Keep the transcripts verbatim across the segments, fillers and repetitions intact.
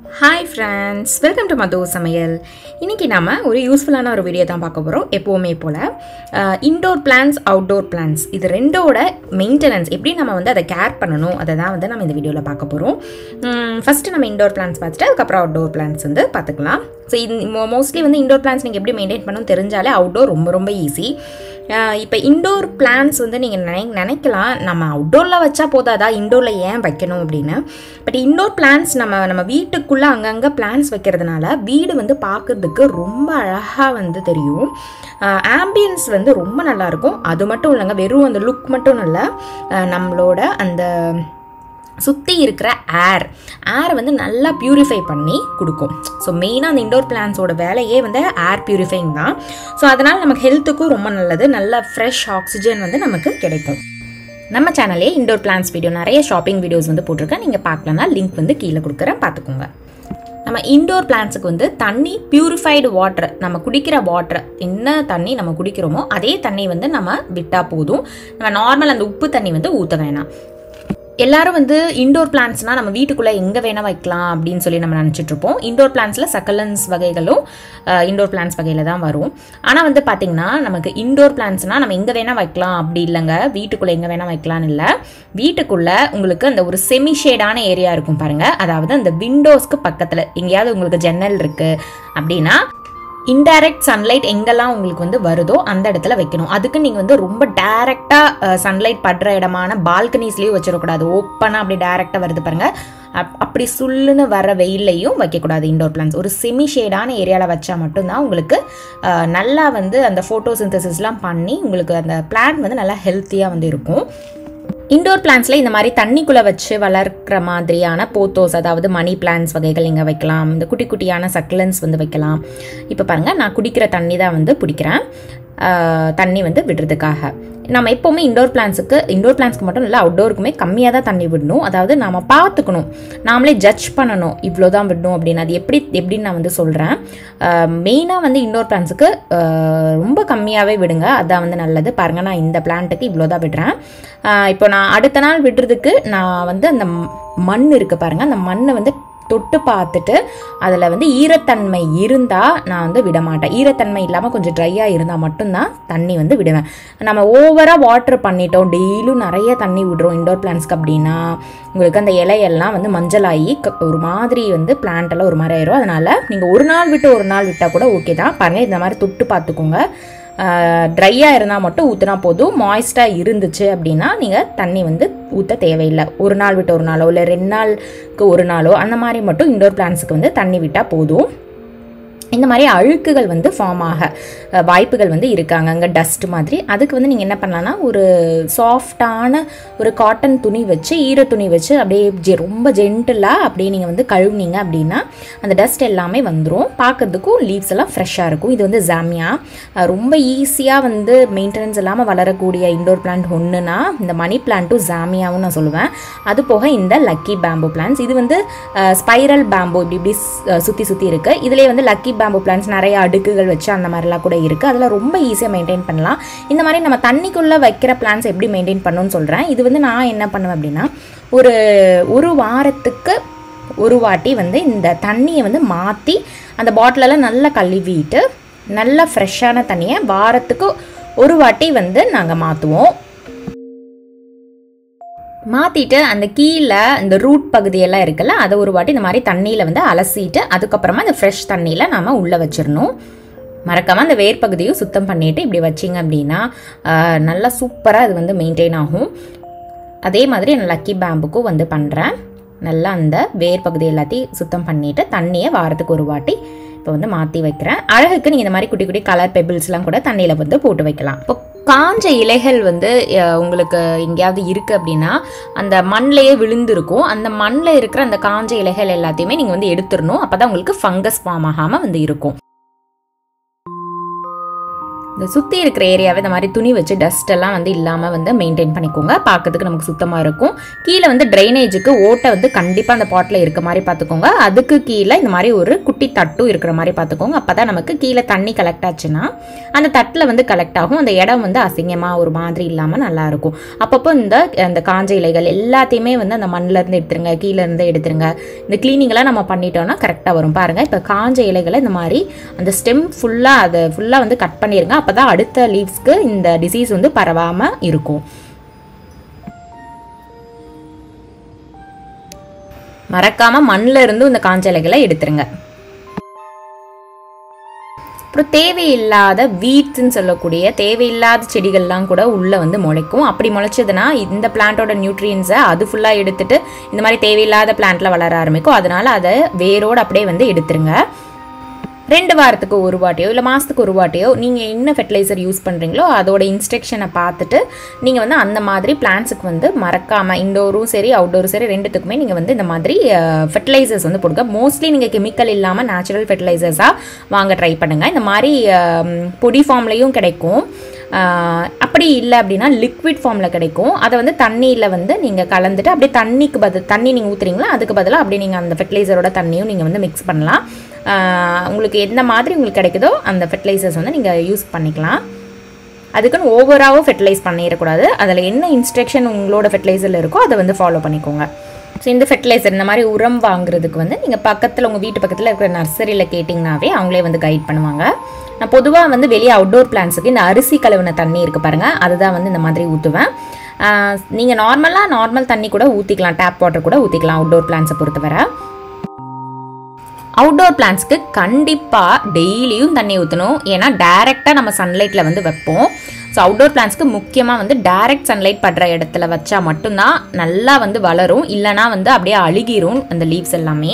Hi friends, welcome to Madhu, Samayal. இன்னைக்கு நாம ஒரு யூஸ்ஃபுல்லான ஒரு வீடியோ தான் பார்க்க போறோம். எப்பவுமே போல இன்டோர் பிளான்ஸ், அவுட்டோர் பிளான்ஸ் இது ரெண்டோட மெயின்டெனன்ஸ் எப்படி நம்ம வந்து அதை கேர் பண்ணணும் அதை தான் வந்து நம்ம இந்த வீடியோல பார்க்க போறோம். ஃபர்ஸ்ட் நம்ம இன்டோர் பிளான்ஸ் பார்த்துட்டு அதுக்கப்புறம் அவுட்டோர் பிளான்ஸ் வந்து பார்த்துக்கலாம். ஸோ இது மோஸ்ட்லி வந்து இன்டோர் பிளான்ஸ் நீங்கள் எப்படி மெயின்டைன் பண்ணணும் தெரிஞ்சாலே அவுட்டோர் ரொம்ப ரொம்ப ஈஸி. இப்போ இன்டோர் பிளான்ஸ் வந்து நீங்கள் நினை நினைக்கலாம் நம்ம அவுட்டோரில் வச்சா போதாதா, இன்டோரில் ஏன் வைக்கணும் அப்படின்னு. பட் இன்டோர் பிளான்ஸ் நம்ம நம்ம வீட்டுக்குள்ளே அங்கங்கே பிளான்ஸ் வைக்கிறதுனால வீடு வந்து பார்க்குறதுக்கு ரொம்ப அழகாக வந்து தெரியும். ஆம்பியன்ஸ் வந்து ரொம்ப நல்லாயிருக்கும். அது மட்டும் இல்லைங்க, வெறும் அந்த லுக் மட்டும் இல்லை, நம்மளோட அந்த சுற்றி இருக்கிற ஏர் ஏர் வந்து நல்லா பியூரிஃபை பண்ணி கொடுக்கும். ஸோ மெயினாக அந்த இன்டோர் பிளான்ஸோட வேலையே வந்து ஏர் பியூரிஃபைங் தான். ஸோ அதனால் நமக்கு ஹெல்த்துக்கும் ரொம்ப நல்லது, நல்ல ஃப்ரெஷ் ஆக்சிஜன் வந்து நமக்கு கிடைக்கும். நம்ம சேனல்லே இன்டோர் பிளான்ஸ் வீடியோ நிறைய ஷாப்பிங் வீடியோஸ் வந்து போட்டிருக்கேன். நீங்கள் பார்க்கலன்னா லிங்க் வந்து கீழே கொடுக்குறேன், பார்த்துக்கோங்க. நம்ம இன்டோர் பிளான்ஸுக்கு வந்து தண்ணி பியூரிஃபைடு வாட்டர், நம்ம குடிக்கிற வாட்டர் என்ன தண்ணி நம்ம குடிக்கிறோமோ அதே தண்ணி வந்து நம்ம விட்டால் போதும். நம்ம நார்மல் அந்த உப்பு தண்ணி வந்து ஊற்ற வேணாம். எல்லாரும் வந்து இன்டோர் பிளான்ட்ஸ்னால் நம்ம வீட்டுக்குள்ளே எங்கே வேணால் வைக்கலாம் அப்படின்னு சொல்லி நம்ம நினச்சிட்ருப்போம். இன்டோர் பிளான்ட்ஸில் சக்கலன்ஸ் வகைகளும் இன்டோர் பிளான்ட்ஸ் வகையில் தான் வரும். ஆனால் வந்து பார்த்திங்கன்னா நமக்கு இன்டோர் பிளான்ட்ஸ்னால் நம்ம எங்கே வேணால் வைக்கலாம் அப்படி இல்லைங்க, வீட்டுக்குள்ளே எங்கே வேணால் வைக்கலான்னு இல்லை. வீட்டுக்குள்ளே உங்களுக்கு அந்த ஒரு செமி ஷேடான ஏரியா இருக்கும் பாருங்கள், அதாவது அந்த விண்டோஸ்க்கு பக்கத்தில் எங்கேயாவது உங்களுக்கு ஜன்னல் இருக்குது அப்படின்னா இன்டைரக்ட் சன்லைட் எங்கெல்லாம் உங்களுக்கு வந்து வருதோ அந்த இடத்துல வைக்கணும். அதுக்கு நீங்கள் வந்து ரொம்ப டைரெக்டாக சன்லைட் படுற இடமான பால்கனிஸ்லேயும் வச்சிடக்கூடாது. ஓப்பனாக அப்படி டைரெக்டாக வருது பாருங்கள், அப் அப்படி சுல்லுன்னு வர வெயிலையும் வைக்கக்கூடாது. இன்டோர் பிளான்ஸ் ஒரு செமி ஷேடான ஏரியாவில் வச்சா மட்டும்தான் உங்களுக்கு நல்லா வந்து அந்த ஃபோட்டோசிந்தசிஸ்லாம் பண்ணி உங்களுக்கு அந்த பிளான்ட் வந்து நல்லா ஹெல்த்தியாக வந்து இருக்கும். இன்டோர் பிளான்ஸில் இந்த மாதிரி தண்ணிக்குள்ளே வச்சு வளர்க்குற மாதிரியான போத்தோஸ், அதாவது மணி பிளான்ஸ் வகைகள் இங்கே வைக்கலாம். இந்த குட்டி குட்டியான சக்லன்ஸ் வந்து வைக்கலாம். இப்போ பாருங்கள், நான் குடிக்கிற தண்ணி தான் வந்து பிடிக்கிறேன், தண்ணி வந்து விடுறதுக்காக. நம்ம எப்போவுமே இன்டோர் பிளான்ஸுக்கு இன்டோர் பிளான்ஸ்க்கு மட்டும் இல்லை அவுட்டோருக்குமே கம்மியாக தான் தண்ணி விடணும். அதாவது நம்ம பார்த்துக்கணும், நாமளே ஜட்ஜ் பண்ணணும் இவ்வளோ தான் விடணும் அப்படின்னு. அது எப்படி எப்படின்னு நான் வந்து சொல்கிறேன். மெயினாக வந்து இன்டோர் பிளான்ஸுக்கு ரொம்ப கம்மியாகவே விடுங்க, அதான் வந்து நல்லது. பாருங்கள், நான் இந்த பிளான்ட்டுக்கு இவ்வளோ தான் விடுறேன். இப்போ நான் அடுத்த நாள் விடுறதுக்கு நான் வந்து அந்த மண் இருக்குது பாருங்கள், அந்த மண்ணை வந்து தொட்டு பார்த்துட்டு அதில் வந்து ஈரத்தன்மை இருந்தால் நான் வந்து விட மாட்டேன். ஈரத்தன்மை இல்லாமல் கொஞ்சம் ட்ரையாக இருந்தால் மட்டும்தான் தண்ணி வந்து விடுவேன். நம்ம ஓவராக வாட்டர் பண்ணிட்டோம், டெய்லியும் நிறைய தண்ணி விடுறோம் இன்டோர் பிளான்ஸ்க்கு அப்படின்னா உங்களுக்கு அந்த இலையெல்லாம் வந்து மஞ்சளாகி ஒரு மாதிரி வந்து பிளான்ட்டெல்லாம் ஒரு மாதிரி ஆயிரும். அதனால் நீங்கள் ஒரு நாள் விட்டு ஒரு நாள் விட்டால் கூட ஓகே தான். பாருங்கள், இந்த மாதிரி தொட்டு பார்த்துக்கோங்க. ட்ரையாக இருந்தால் மட்டும் ஊற்றினா போதும். மாய்ஸ்டாக இருந்துச்சு அப்படின்னா நீங்கள் தண்ணி வந்து ஊற்ற தேவையில்லை. ஒரு நாள் விட்டு ஒரு நாளோ இல்லை ரெண்டு நாளுக்கு ஒரு நாளோ அந்த மாதிரி மட்டும் இன்டோர் பிளான்ஸுக்கு வந்து தண்ணி விட்டால் போதும். இந்த மாதிரி அழுக்குகள் வந்து ஃபார்ம் ஆக வாய்ப்புகள் வந்து இருக்காங்க, அங்கே டஸ்ட் மாதிரி. அதுக்கு வந்து நீங்கள் என்ன பண்ணலான்னா ஒரு சாஃப்டான ஒரு காட்டன் துணி வச்சு, ஈர துணி வச்சு அப்படியே ஜெ ரொம்ப ஜென்டிலாக அப்படியே நீங்கள் வந்து கழுவுனீங்க அப்படின்னா அந்த டஸ்ட் எல்லாமே வந்துடும். பார்க்குறதுக்கும் லீவ்ஸ் எல்லாம் ஃப்ரெஷ்ஷாக இருக்கும். இது வந்து ஜாமியா ரொம்ப ஈஸியாக வந்து மெயின்டெனன்ஸ் இல்லாமல் வளரக்கூடிய இன்டோர் பிளான்ட் ஒன்றுனா இந்த மணி பிளான்ட்டும் ஜாமியாவும் நான் சொல்லுவேன். அது போக இந்த லக்கி பேம்போ பிளான்ஸ், இது வந்து ஸ்பைரல் பேம்போ இப்படி இப்படி சுற்றி சுற்றி இருக்குது. இதிலே வந்து லக்கி பேம்போ பிளான்ஸ் நிறைய அடுக்குகள் வச்சு அந்த மாதிரிலாம் கூட இருக்குது. அதில் ரொம்ப ஈஸியாக மெயின்டைன் பண்ணலாம். இந்த மாதிரி நம்ம தண்ணிக்குள்ளே வைக்கிற பிளான்ஸ் எப்படி மெயின்டைன் பண்ணணும்னு சொல்கிறேன். இது வந்து நான் என்ன பண்ணுவேன் அப்படின்னா ஒரு ஒரு வாரத்துக்கு ஒரு வாட்டி வந்து இந்த தண்ணியை வந்து மாற்றி அந்த பாட்டிலெல்லாம் நல்லா கழுவிட்டு நல்லா ஃப்ரெஷ்ஷான தண்ணியை வாரத்துக்கு ஒரு வாட்டி வந்து நாங்கள் மாற்றுவோம். மாற்றிட்டு அந்த கீழே இந்த ரூட் பகுதியெல்லாம் இருக்குல்ல அதை ஒரு வாட்டி இந்த மாதிரி தண்ணியில் வந்து அலசிட்டு அதுக்கப்புறமா அந்த ஃப்ரெஷ் தண்ணியில் நாம் உள்ளே வச்சிடணும். மறக்காமல் அந்த வேர் பகுதியும் சுத்தம் பண்ணிவிட்டு இப்படி வச்சிங்க அப்படின்னா நல்லா சூப்பராக அது வந்து மெயின்டைன் ஆகும். அதே மாதிரி நான் லக்கி பேம்புக்கும் வந்து பண்ணுறேன். நல்லா அந்த வேர் பகுதி எல்லாத்தையும் சுத்தம் பண்ணிவிட்டு தண்ணியை வாரத்துக்கு ஒரு வாட்டி இப்போ வந்து மாற்றி வைக்கிறேன். அழகுக்கு நீங்கள் இந்த மாதிரி குட்டி குட்டி கலர் பெபிள்ஸ்லாம் கூட தண்ணியில் வந்து போட்டு வைக்கலாம். இப்போ காஞ்ச இலைகள் வந்து உங்களுக்கு எங்கேயாவது இருக்குது அப்படின்னா அந்த மண்ணிலேயே விழுந்திருக்கும். அந்த மண்ணில் இருக்கிற அந்த காஞ்ச இலைகள் எல்லாத்தையுமே நீங்கள் வந்து எடுத்துடணும். அப்போ தான் உங்களுக்கு ஃபங்கஸ் ஃபார்ம் ஆகாமல் வந்து இருக்கும். இந்த சுற்றி இருக்கிற ஏரியாவை இந்த மாதிரி துணி வச்சு டஸ்ட் எல்லாம் வந்து இல்லாமல் வந்து மெயின்டைன் பண்ணிக்கோங்க. பார்க்கறதுக்கு நமக்கு சுத்தமாக இருக்கும். கீழே வந்து ட்ரைனேஜுக்கு ஓட்டை வந்து கண்டிப்பாக அந்த பாட்டில் இருக்க மாதிரி பார்த்துக்கோங்க. அதுக்கு கீழே இந்த மாதிரி ஒரு குட்டி தட்டும் இருக்கிற மாதிரி பார்த்துக்கோங்க. அப்போ தான் நமக்கு கீழே தண்ணி கலெக்ட் ஆச்சுன்னா அந்த தட்டில் வந்து கலெக்ட் ஆகும். அந்த இடம் வந்து அசிங்கமாக ஒரு மாதிரி இல்லாமல் நல்லாயிருக்கும். அப்பப்போ இந்த அந்த காஞ்ச இலைகள் எல்லாத்தையுமே வந்து அந்த மண்ணிலேருந்து எடுத்துருங்க, கீழேருந்து எடுத்துருங்க. இந்த கிளீனிங்கெல்லாம் நம்ம பண்ணிட்டோம்னா கரெக்டாக வரும். பாருங்கள், இப்போ காஞ்ச இலைகளை இந்த மாதிரி அந்த ஸ்டெம் ஃபுல்லாக அதை ஃபுல்லாக வந்து கட் பண்ணிடுங்க. அப்போ தான் அடுத்த லீவ்ஸ்க்கு இந்த டிசீஸ் வந்து பரவாமல் இருக்கும். மறக்காம மண்ணில் இருந்து இந்த காஞ்ச இலைகளை எடுத்துருங்க. அப்புறம் தேவையில்லாத வீட்ஸ்ன்னு சொல்லக்கூடிய தேவையில்லாத செடிகள்லாம் கூட உள்ளே வந்து முளைக்கும். அப்படி முளைச்சதுன்னா இந்த பிளான்ட்டோட நியூட்ரியன்ஸை அது ஃபுல்லாக எடுத்துட்டு இந்த மாதிரி தேவையில்லாத பிளான்ட்ல வளர ஆரம்பிக்கும். அதனால அதை வேரோடு அப்படியே வந்து எடுத்துருங்க. ரெண்டு வாரத்துக்கு ஒரு வாட்டியோ இல்லை மாதத்துக்கு ஒரு வாட்டியோ நீங்கள் என்ன ஃபெர்டிலைசர் யூஸ் பண்ணுறீங்களோ அதோட இன்ஸ்ட்ரக்ஷனை பார்த்துட்டு நீங்கள் வந்து அந்த மாதிரி பிளான்ட்ஸுக்கு வந்து மறக்காமல் இன்டோரும் சரி அவுட்டோரும் சரி ரெண்டுத்துக்குமே நீங்கள் வந்து இந்த மாதிரி ஃபெர்டிலைசர்ஸ் வந்து கொடுங்க. மோஸ்ட்லி நீங்கள் கெமிக்கல் இல்லாமல் நேச்சுரல் ஃபெர்டிலைசர்ஸாக வாங்க ட்ரை பண்ணுங்கள். இந்த மாதிரி பொடி ஃபார்ம்லேயும் கிடைக்கும். அப்படி இல்லை அப்படின்னா லிக்விட் ஃபார்மில் கிடைக்கும். அதை வந்து தண்ணியில் வந்து நீங்கள் கலந்துட்டு அப்படியே தண்ணிக்கு பதில் தண்ணி நீங்கள் ஊற்றுறீங்களா அதுக்கு பதிலாக அப்படியே நீங்கள் அந்த ஃபெர்டிலைசரோட தண்ணியும் நீங்கள் வந்து மிக்ஸ் பண்ணலாம். உங்களுக்கு எந்த மாதிரி உங்களுக்கு கிடைக்குதோ அந்த ஃபெர்டிலைசர்ஸ் வந்து நீங்கள் யூஸ் பண்ணிக்கலாம். அதுக்குன்னு ஓவராகவும் ஃபெர்டிலைஸ் பண்ணிடக்கூடாது. அதில் என்ன இன்ஸ்ட்ரக்ஷன் உங்களோட ஃபெர்டிலைசரில் இருக்கோ அதை வந்து ஃபாலோ பண்ணிக்கோங்க. ஸோ இந்த ஃபெர்டிலைசர் இந்த மாதிரி உரம் வாங்குறதுக்கு வந்து நீங்கள் பக்கத்தில் உங்கள் வீட்டு பக்கத்தில் இருக்கிற நர்சரியில் கேட்டிங்கனாவே அவங்களே வந்து கைட் பண்ணுவாங்க. நான் பொதுவாக வந்து வெளியே அவுட்டோர் பிளான்ஸுக்கு இந்த அரிசி கழுவின தண்ணி இருக்குது பாருங்கள், அதுதான் வந்து இந்த மாதிரி ஊற்றுவேன். நீங்கள் நார்மலாக நார்மல் தண்ணி கூட ஊற்றிக்கலாம், டேப் வாட்டர் கூட ஊற்றிக்கலாம் அவுட்டோர் பிளான்ஸை பொறுத்தவரை. அவுட்டோர் பிளான்ஸ்க்கு கண்டிப்பாக டெய்லியும் தண்ணி ஊற்றணும். ஏன்னா டைரெக்டாக நம்ம சன்லைட்டில் வந்து வைப்போம். ஸோ அவுட்டோர் பிளான்ஸ்க்கு முக்கியமாக வந்து டைரக்ட் சன்லைட் படுற இடத்துல வச்சா மட்டும்தான் நல்லா வந்து வளரும். இல்லைனா வந்து அப்படியே அழுகிரும் அந்த லீவ்ஸ் எல்லாமே.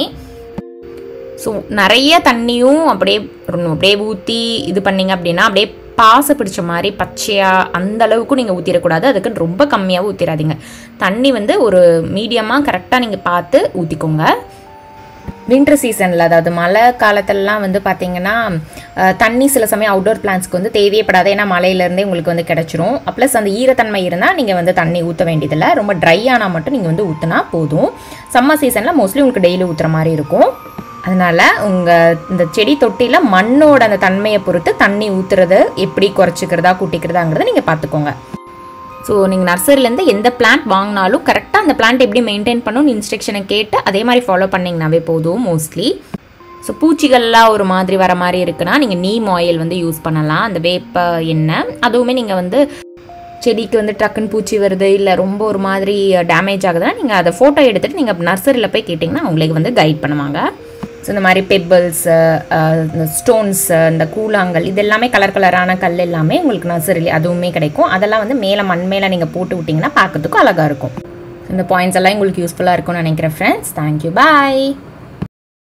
ஸோ நிறைய தண்ணியும் அப்படியே அப்படியே ஊற்றி இது பண்ணிங்க அப்படின்னா அப்படியே பாசை பிடிச்ச மாதிரி பச்சையாக அந்த அளவுக்கு நீங்கள் ஊற்றிடக்கூடாது. அதுக்கு ரொம்ப கம்மியாகவும் ஊற்றிடாதீங்க. தண்ணி வந்து ஒரு மீடியமாக கரெக்டாக நீங்கள் பார்த்து ஊற்றிக்கோங்க. வின்டர் சீசனில் அதாவது மழை காலத்திலலாம் வந்து பார்த்திங்கன்னா தண்ணி சில சமயம் அவுட்டோர் பிளான்ஸ்க்கு வந்து தேவையப்படாது. ஏன்னா மழையிலேருந்தே உங்களுக்கு வந்து கிடச்சிரும். ப்ளஸ் அந்த ஈரத்தன்மை இருந்தால் நீங்கள் வந்து தண்ணி ஊற்ற வேண்டியதில்லை. ரொம்ப ட்ரை ஆனால் மட்டும் நீங்கள் வந்து ஊற்றினா போதும். சம்மர் சீசனில் மோஸ்ட்லி உங்களுக்கு டெய்லி ஊற்றுற மாதிரி இருக்கும். அதனால் உங்கள் இந்த செடி தொட்டியில் மண்ணோட அந்த தன்மையை பொறுத்து தண்ணி ஊற்றுறது எப்படி குறைச்சிக்கிறதா கூட்டிக்கிறதாங்கிறத நீங்கள் பார்த்துக்கோங்க. ஸோ நீங்கள் நர்சரிலேருந்து எந்த பிளான்ட் வாங்கினாலும் கரெக்டாக அந்த பிளான்ட் எப்படி மெயின்டைன் பண்ணணும்னு இன்ஸ்ட்ரக்ஷனை கேட்டு அதே மாதிரி ஃபாலோ பண்ணிங்கனாவே போதும் மோஸ்ட்லி. ஸோ பூச்சிகள்லாம் ஒரு மாதிரி வர மாதிரி இருக்குன்னா நீங்கள் நீம் ஆயில் வந்து யூஸ் பண்ணலாம். அந்த வேப்ப எண்ணெய் அதுவுமே நீங்கள் வந்து செடிக்கு வந்து டக்குன்னு பூச்சி வருது இல்லை ரொம்ப ஒரு மாதிரி டேமேஜ் ஆகுதுன்னா நீங்கள் அதை ஃபோட்டோ எடுத்துகிட்டு நீங்கள் நர்சரியில் போய் கேட்டிங்கன்னா அவங்களுக்கு வந்து கைட் பண்ணுவாங்க. ஸோ இந்த மாதிரி பெப்பிள்ஸு, இந்த ஸ்டோன்ஸு, இந்த கூழாங்கல் இது எல்லாமே கலர் கலரான கல் எல்லாமே உங்களுக்கு நர்சரியில் அதுவுமே கிடைக்கும். அதெல்லாம் வந்து மேலே மண் மேலே நீங்கள் போட்டு விட்டிங்கன்னா பார்க்கறதுக்கும் அழகாக இருக்கும். இந்த பாயிண்ட்ஸ் எல்லாம் உங்களுக்கு யூஸ்ஃபுல்லாக இருக்கும்னு நினைக்கிறேன் ஃப்ரெண்ட்ஸ். தேங்க்யூ, பாய்.